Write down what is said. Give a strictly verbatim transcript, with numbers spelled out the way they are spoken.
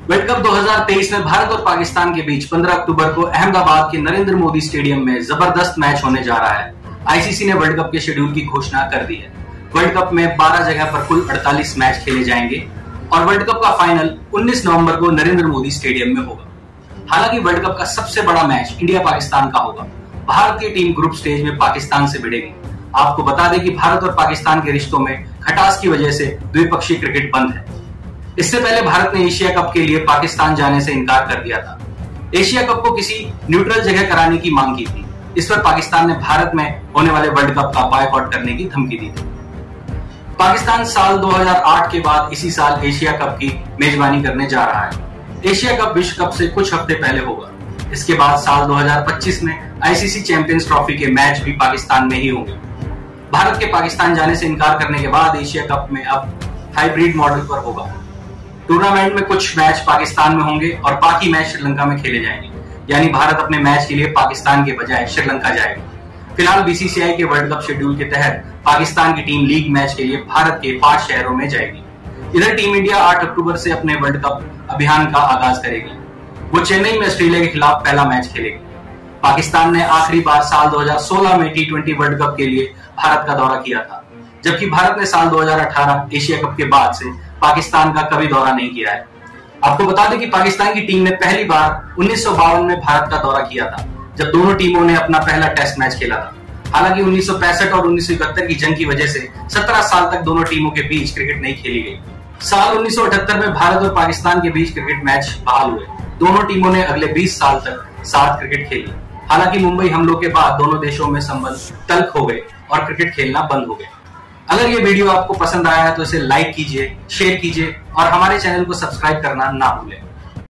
World cup दो हज़ार तेईस में भारत और पाकिस्तान के बीच पंद्रह अक्टूबर को अहमदाबाद के नरेंद्र मोदी स्टेडियम में जबरदस्त मैच होने जा रहा है। आईसीसी ने वर्ल्ड कप के शेड्यूल की घोषणा कर दी है। वर्ल्ड कप में बारह जगह पर कुल अड़तालीस मैच खेले जाएंगे और वर्ल्ड कप का फाइनल उन्नीस नवंबर को नरेंद्र मोदी स्टेडियम में होगा। हालांकि वर्ल्ड कप का सबसे बड़ा मैच इंडिया पाकिस्तान का होगा। भारतीय टीम ग्रुप स्टेज में पाकिस्तान से भिड़ेगी। आपको बता दें कि भारत और पाकिस्तान के रिश्तों में खटास की वजह से द्विपक्षीय क्रिकेट बंद है। इससे पहले भारत ने एशिया कप के लिए पाकिस्तान जाने से इनकार कर दिया था। एशिया कप को किसी न्यूट्रल जगह कराने की मांग की थी। इस पर पाकिस्तान ने भारत में होने वाले वर्ल्ड कप का बायकॉट करने की धमकी दी थी। पाकिस्तान साल दो हज़ार आठ के बाद इसी साल एशिया कप की मेजबानी करने जा रहा है। एशिया कप विश्व कप से कुछ हफ्ते पहले होगा। इसके बाद साल दो हज़ार पच्चीस में आईसीसी चैंपियंस ट्रॉफी के मैच भी पाकिस्तान में ही होंगे। भारत के पाकिस्तान जाने से इनकार करने के बाद एशिया कप में अब हाइब्रिड मॉडल पर होगा। टूर्नामेंट में कुछ मैच पाकिस्तान में होंगे और बाकी मैच श्रीलंका में खेले जाएंगे, यानी भारत अपने मैच के लिए पाकिस्तान के बजाय श्रीलंका जाएगा। फिलहाल बीसीसीआई के वर्ल्ड कप शेड्यूल के तहत पाकिस्तान की टीम लीग मैच के लिए भारत के पांच शहरों में जाएगी। इधर टीम इंडिया आठ अक्टूबर से अपने वर्ल्ड कप अभियान का आगाज करेगी। वो चेन्नई में ऑस्ट्रेलिया के खिलाफ पहला मैच खेलेगी। पाकिस्तान ने आखिरी बार साल दो हज़ार सोलह में टी ट्वेंटी वर्ल्ड कप के लिए भारत का दौरा किया था, जबकि भारत ने साल दो हज़ार अठारह एशिया कप के बाद से पाकिस्तान का कभी दौरा नहीं किया है। आपको बता दें कि पाकिस्तान की टीम ने पहली बार उन्नीस सौ बावन में भारत का दौरा किया था, जब दोनों टीमों ने अपना पहला टेस्ट मैच खेला था। हालांकि उन्नीस सौ पैंसठ और उन्नीस सौ इकहत्तर की जंग की वजह से सत्रह साल तक दोनों टीमों के बीच क्रिकेट नहीं खेली गई। साल उन्नीस सौ अठहत्तर में भारत और पाकिस्तान के बीच क्रिकेट मैच बहाल हुए। दोनों टीमों ने अगले बीस साल तक साथ क्रिकेट खेली। हालांकि मुंबई हमलों के बाद दोनों देशों में संबंध तल्ख हो गए और क्रिकेट खेलना बंद हो गया। अगर ये वीडियो आपको पसंद आया है तो इसे लाइक कीजिए, शेयर कीजिए और हमारे चैनल को सब्सक्राइब करना ना भूलें।